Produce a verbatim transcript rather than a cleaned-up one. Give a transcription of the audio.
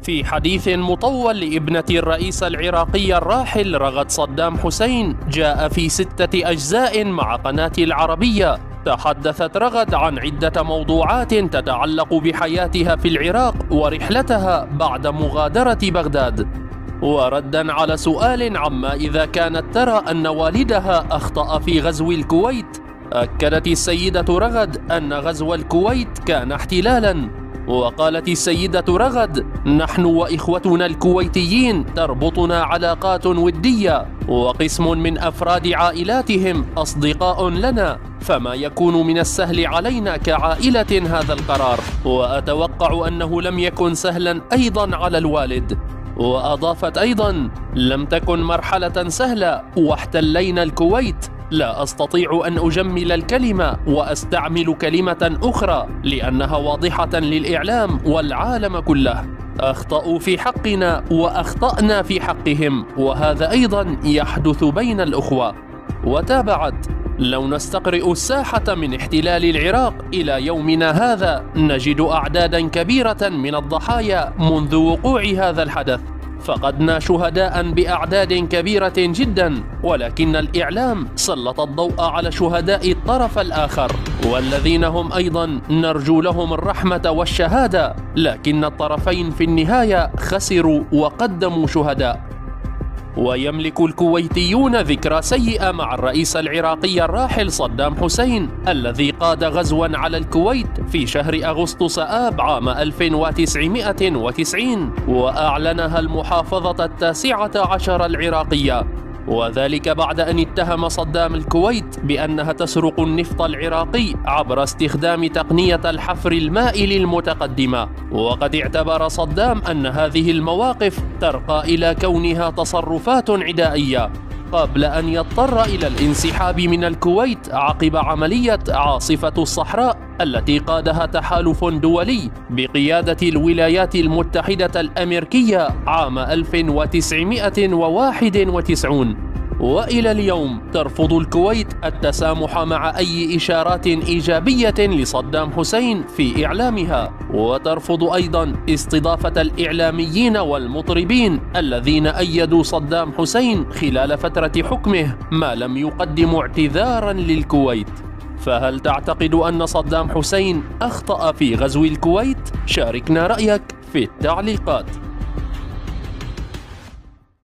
في حديث مطول لابنة الرئيس العراقي الراحل رغد صدام حسين جاء في ستة أجزاء مع قناة العربية، تحدثت رغد عن عدة موضوعات تتعلق بحياتها في العراق ورحلتها بعد مغادرة بغداد. وردا على سؤال عما إذا كانت ترى أن والدها أخطأ في غزو الكويت، أكدت السيدة رغد أن غزو الكويت كان احتلالا. وقالت السيدة رغد: نحن وإخوتنا الكويتيين تربطنا علاقات ودية، وقسم من أفراد عائلاتهم أصدقاء لنا، فما يكون من السهل علينا كعائلة هذا القرار، وأتوقع أنه لم يكن سهلا أيضا على الوالد. وأضافت أيضا: لم تكن مرحلة سهلة واحتلينا الكويت، لا أستطيع أن أجمل الكلمة وأستعمل كلمة أخرى لأنها واضحة للإعلام والعالم كله. أخطأوا في حقنا وأخطأنا في حقهم، وهذا أيضا يحدث بين الأخوة. وتابعت: لو نستقرئ الساحة من احتلال العراق إلى يومنا هذا نجد أعدادا كبيرة من الضحايا منذ وقوع هذا الحدث، فقدنا شهداء بأعداد كبيرة جدا، ولكن الإعلام سلط الضوء على شهداء الطرف الآخر، والذين هم أيضا نرجو لهم الرحمة والشهادة، لكن الطرفين في النهاية خسروا وقدموا شهداء. ويملك الكويتيون ذكرى سيئة مع الرئيس العراقي الراحل صدام حسين الذي قاد غزوا على الكويت في شهر أغسطس آب عام ألف وتسعمائة وتسعين، وأعلنها المحافظة التاسعة عشر العراقية، وذلك بعد أن اتهم صدام الكويت بأنها تسرق النفط العراقي عبر استخدام تقنية الحفر المائل المتقدمة. وقد اعتبر صدام أن هذه المواقف ترقى إلى كونها تصرفات عدائية، قبل أن يضطر إلى الانسحاب من الكويت عقب عملية عاصفة الصحراء التي قادها تحالف دولي بقيادة الولايات المتحدة الأمريكية عام ألف وتسعمائة وواحد وتسعين. وإلى اليوم ترفض الكويت التسامح مع أي إشارات إيجابية لصدام حسين في إعلامها، وترفض أيضا استضافة الإعلاميين والمطربين الذين أيدوا صدام حسين خلال فترة حكمه ما لم يقدموا اعتذارا للكويت. فهل تعتقد أن صدام حسين أخطأ في غزو الكويت؟ شاركنا رأيك في التعليقات.